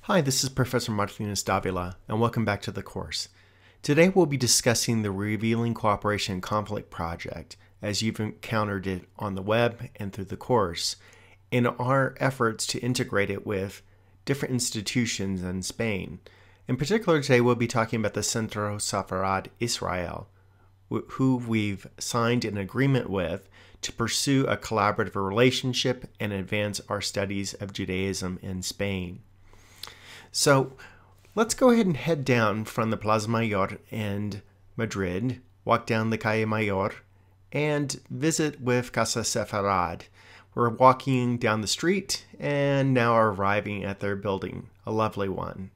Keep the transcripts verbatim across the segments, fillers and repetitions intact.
Hi, this is Professor Martinez Davila, and welcome back to the course. Today we'll be discussing the Revealing Cooperation and Conflict project, as you've encountered it on the web and through the course, in our efforts to integrate it with different institutions in Spain. In particular, today we'll be talking about the Centro Sepharad Israel, who we've signed an agreement with to pursue a collaborative relationship and advance our studies of Judaism in Spain. So let's go ahead and head down from the Plaza Mayor in Madrid, walk down the Calle Mayor, and visit with Casa Sepharad. We're walking down the street and now are arriving at their building, a lovely one.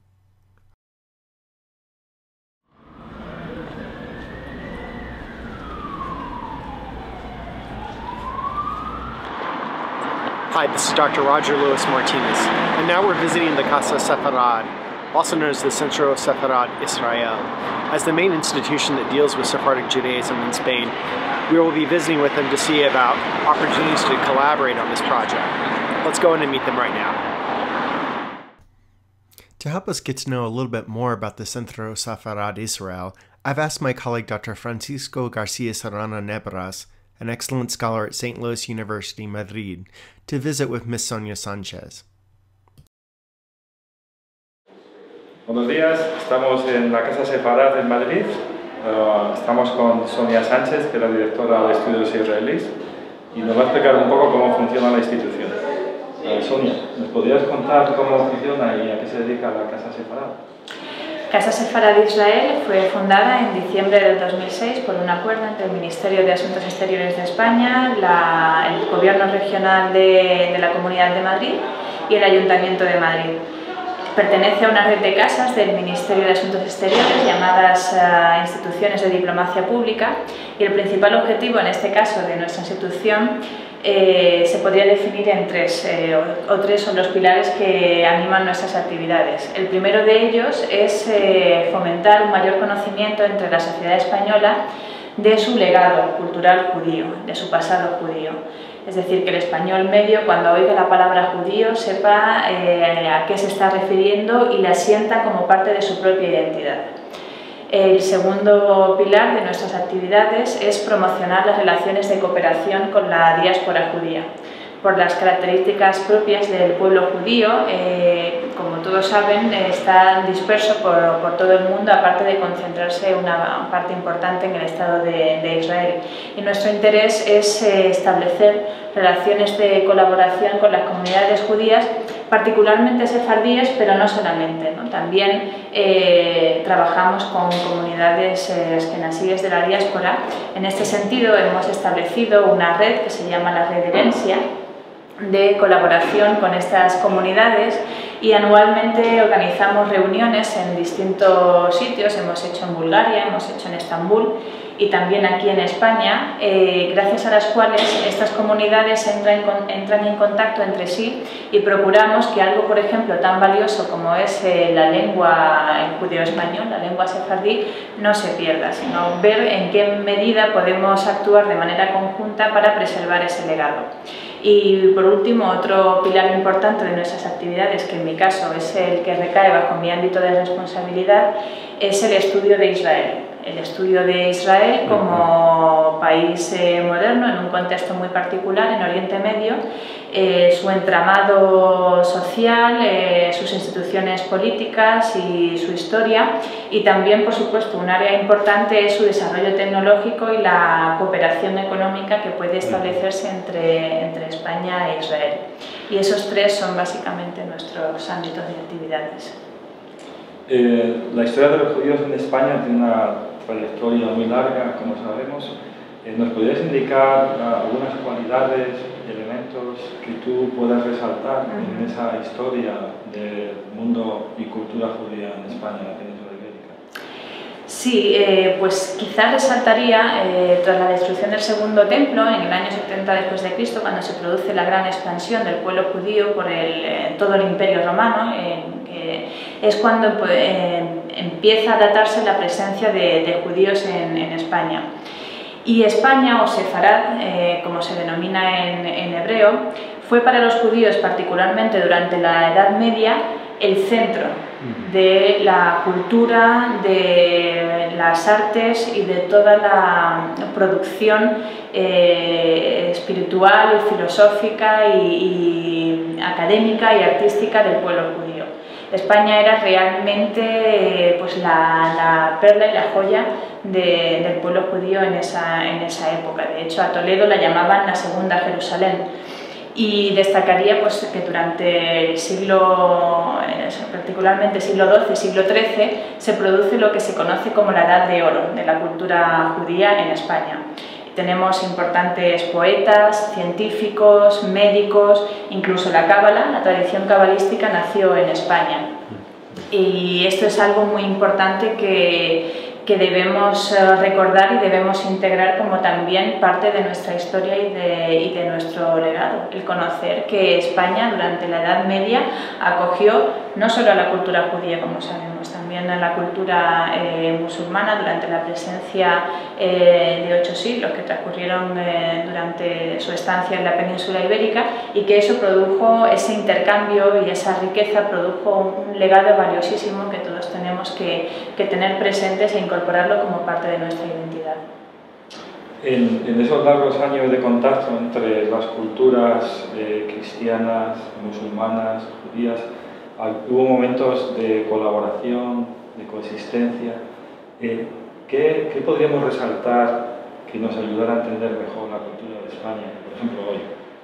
Hi, this is Doctor Roger Lewis Martinez, and now we're visiting the Casa Sepharad, also known as the Centro Sepharad Israel. As the main institution that deals with Sephardic Judaism in Spain, we will be visiting with them to see about opportunities to collaborate on this project. Let's go in and meet them right now. To help us get to know a little bit more about the Centro Sepharad Israel, I've asked my colleague Doctor Francisco Garcia Serrano Nebras, an excellent scholar at Saint Louis University, Madrid, to visit with Miss Sonia Sanchez. Buenos días, estamos en la Casa Sepharad en Madrid. Uh, estamos con Sonia Sánchez, que es la directora de estudios israelíes, y nos va a explicar un poco cómo funciona la institución. Uh, Sonia, ¿nos podrías contar cómo funciona y a qué se dedica la Casa Sepharad? Casa Sepharad Israel fue fundada en diciembre del dos mil seis por un acuerdo entre el Ministerio de Asuntos Exteriores de España, la, el Gobierno Regional de, de la Comunidad de Madrid y el Ayuntamiento de Madrid. Pertenece a una red de casas del Ministerio de Asuntos Exteriores llamadas uh, instituciones de diplomacia pública, y el principal objetivo en este caso de nuestra institución eh, se podría definir en tres, eh, o, o tres son los pilares que animan nuestras actividades. El primero de ellos es eh, fomentar un mayor conocimiento entre la sociedad española de su legado cultural judío, de su pasado judío. Es decir, que el español medio, cuando oiga la palabra judío, sepa eh, a qué se está refiriendo y la sienta como parte de su propia identidad. El segundo pilar de nuestras actividades es promocionar las relaciones de cooperación con la diáspora judía. Por las características propias del pueblo judío, eh, como todos saben, eh, está disperso por, por todo el mundo, aparte de concentrarse una parte importante en el Estado de, de Israel. Y nuestro interés es eh, establecer relaciones de colaboración con las comunidades judías, particularmente sefardíes, pero no solamente, ¿no? También eh, trabajamos con comunidades eh, askenazíes de la diáspora. En este sentido, hemos establecido una red que se llama la Red Herencia, de colaboración con estas comunidades, y anualmente organizamos reuniones en distintos sitios. Hemos hecho en Bulgaria, hemos hecho en Estambul y también aquí en España, eh, gracias a las cuales estas comunidades entran, entran en contacto entre sí y procuramos que algo, por ejemplo, tan valioso como es eh, la lengua, el judeo-español, la lengua sefardí, no se pierda, sino ver en qué medida podemos actuar de manera conjunta para preservar ese legado. Y por último, otro pilar importante de nuestras actividades, que en mi caso es el que recae bajo mi ámbito de responsabilidad, es el estudio de Israel. El estudio de Israel como país eh, moderno, en un contexto muy particular, en Oriente Medio, eh, su entramado social, eh, sus instituciones políticas y su historia, y también, por supuesto, un área importante es su desarrollo tecnológico y la cooperación económica que puede establecerse entre, entre España e Israel. Y esos tres son básicamente nuestros ámbitos de actividades. Eh, la historia de los judíos en España tiene una trayectoria muy larga, como sabemos. Eh, ¿Nos podrías indicar uh, algunas cualidades, elementos que tú puedas resaltar uh-huh. en esa historia del mundo y cultura judía en España, en la península ibérica? Sí, eh, pues quizás resaltaría, eh, tras la destrucción del Segundo Templo, en el año setenta después de Cristo, cuando se produce la gran expansión del pueblo judío por el, eh, todo el Imperio Romano, eh, que es cuando eh, empieza a datarse la presencia de, de judíos en, en España. Y España, o Sefarad, eh, como se denomina en, en hebreo, fue para los judíos, particularmente durante la Edad Media, el centro de la cultura, de las artes y de toda la producción eh, espiritual, filosófica y, y académica y artística del pueblo judío. España era realmente pues, la, la perla y la joya de, del pueblo judío en esa, en esa época. De hecho, a Toledo la llamaban la segunda Jerusalén. Y destacaría pues, que durante el siglo, particularmente siglo doce, siglo trece, se produce lo que se conoce como la Edad de Oro de la cultura judía en España. Tenemos importantes poetas, científicos, médicos, incluso la cábala, la tradición cabalística nació en España. Y esto es algo muy importante que, que debemos recordar y debemos integrar como también parte de nuestra historia y de, y de nuestro legado. El conocer que España durante la Edad Media acogió no solo a la cultura judía, como sabemos, también a la cultura eh, musulmana durante la presencia eh, de ocho siglos que transcurrieron eh, durante su estancia en la península ibérica, y que eso produjo, ese intercambio y esa riqueza produjo un legado valiosísimo que todos tenemos que, que tener presentes e incorporarlo como parte de nuestra identidad. En, en esos largos años de contacto entre las culturas eh, cristianas, musulmanas, judías, hubo momentos de colaboración, de coexistencia. Eh, ¿qué, ¿Qué podríamos resaltar que nos ayudara a entender mejor la cultura de España, por ejemplo, hoy?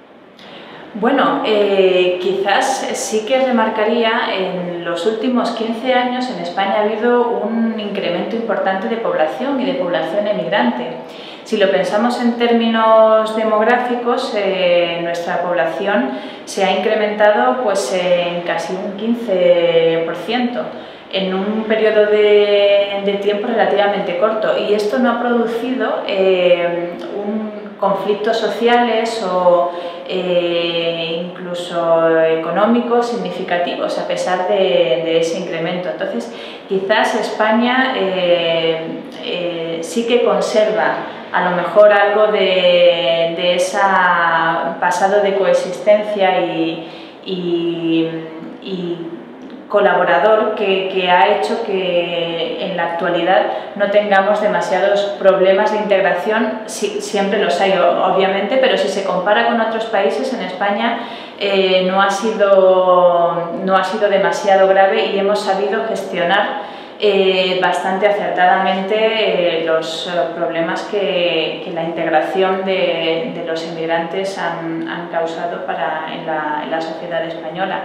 Bueno, eh, quizás sí que remarcaría en los últimos quince años en España ha habido un incremento importante de población y de población emigrante. Si lo pensamos en términos demográficos, eh, nuestra población se ha incrementado pues, en casi un quince por ciento en un periodo de, de tiempo relativamente corto, y esto no ha producido eh, un conflictos sociales o eh, incluso económicos significativos a pesar de, de ese incremento. Entonces, quizás España eh, eh, sí que conserva a lo mejor algo de, de ese pasado de coexistencia y, y, y colaborador que, que ha hecho que en la actualidad no tengamos demasiados problemas de integración. Sí, siempre los hay, obviamente, pero si se compara con otros países, en España eh, no, ha sido, no ha sido demasiado grave y hemos sabido gestionar eh, bastante acertadamente eh, los eh, problemas que, que la integración de, de los inmigrantes han, han causado para, en, la, en la sociedad española.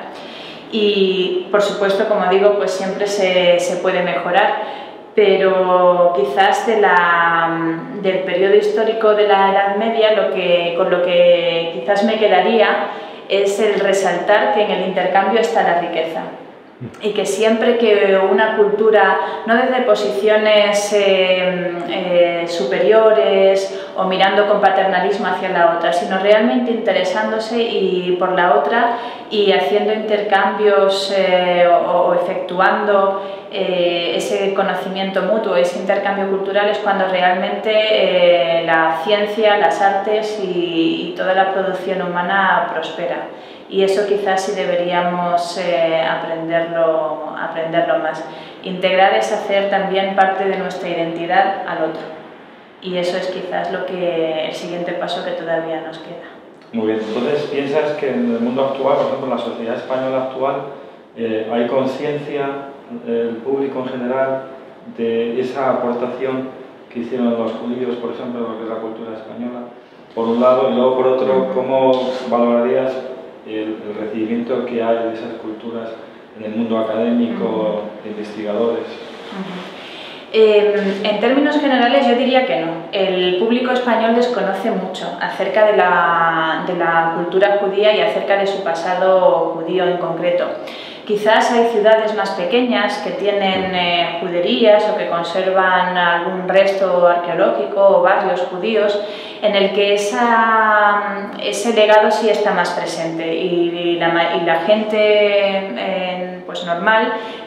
Y, por supuesto, como digo, pues siempre se, se puede mejorar, pero quizás de la, del periodo histórico de la Edad Media lo que, con lo que quizás me quedaría es el resaltar que en el intercambio está la riqueza. Y que siempre que una cultura, no desde posiciones eh, eh, superiores o mirando con paternalismo hacia la otra, sino realmente interesándose y por la otra y haciendo intercambios eh, o, o efectuando eh, ese conocimiento mutuo, ese intercambio cultural, es cuando realmente eh, la ciencia, las artes y, y toda la producción humana prospera. Y eso quizás sí deberíamos eh, aprenderlo, aprenderlo más. Integrar es hacer también parte de nuestra identidad al otro. Y eso es quizás lo que, el siguiente paso que todavía nos queda. Muy bien, entonces piensas que en el mundo actual, por ejemplo en la sociedad española actual, eh, hay conciencia del público en general de esa aportación que hicieron los judíos, por ejemplo, lo que es la cultura española, por un lado, y luego por otro, ¿cómo valorarías El, el recibimiento que hay de esas culturas en el mundo académico, uh-huh. de investigadores? Uh-huh. eh, en términos generales yo diría que no. El público español desconoce mucho acerca de la, de la cultura judía y acerca de su pasado judío en concreto. Quizás hay ciudades más pequeñas que tienen eh, juderías o que conservan algún resto arqueológico o barrios judíos en el que esa, ese legado sí está más presente y, y, la, y la gente eh, pues normal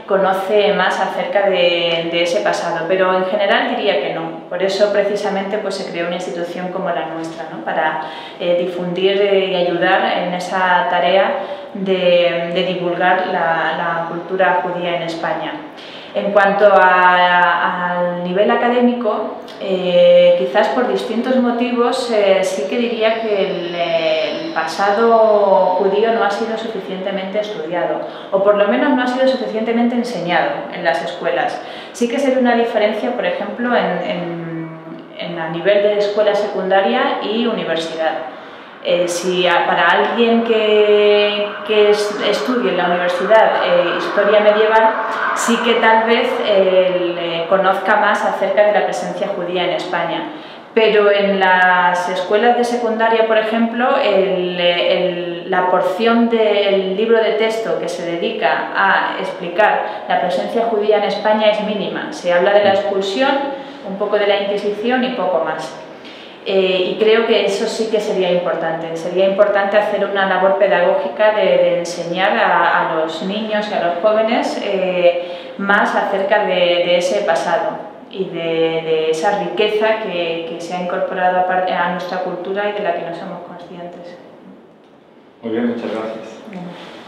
conoce más acerca de, de ese pasado, pero en general diría que no. Por eso precisamente pues, se creó una institución como la nuestra, ¿no? Para eh, difundir y ayudar en esa tarea de, de divulgar la, la cultura judía en España. En cuanto al nivel académico, eh, quizás por distintos motivos eh, sí que diría que el, el pasado judío no ha sido suficientemente estudiado, o por lo menos no ha sido suficientemente enseñado en las escuelas. Sí que se ve una diferencia, por ejemplo, en, en, en a nivel de escuela secundaria y universidad. Eh, si a, para alguien que, que es, estudie en la universidad eh, historia medieval, sí que tal vez eh, eh, conozca más acerca de la presencia judía en España. Pero en las escuelas de secundaria, por ejemplo, el, el, la porción del libro de texto que se dedica a explicar la presencia judía en España es mínima. Se habla de la expulsión, un poco de la Inquisición y poco más. Eh, y creo que eso sí que sería importante. Sería importante hacer una labor pedagógica de, de enseñar a, a los niños y a los jóvenes eh, más acerca de, de ese pasado y de, de esa riqueza que, que se ha incorporado a, a nuestra cultura y de la que no somos conscientes. Muy bien, muchas gracias. Bien.